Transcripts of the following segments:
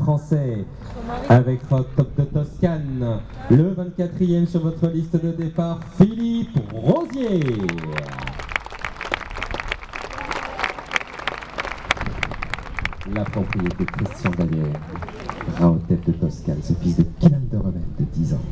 français avec Rock Top de Toscane. Le 24e sur votre liste de départ, Philippe Rosier. La propriété Christian Daguerre, Raotep de Toscane, ce fils de Kylian de Rebelle de 10 ans.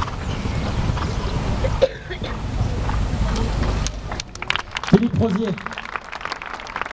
Philippe Rosier.